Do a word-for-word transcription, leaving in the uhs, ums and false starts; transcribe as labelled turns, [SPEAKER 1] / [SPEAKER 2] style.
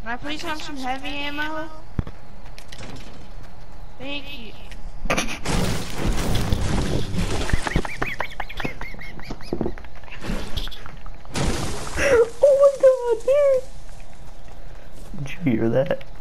[SPEAKER 1] Can I please have some heavy ammo? Thank you.
[SPEAKER 2] Oh my god, dude! Did you hear that?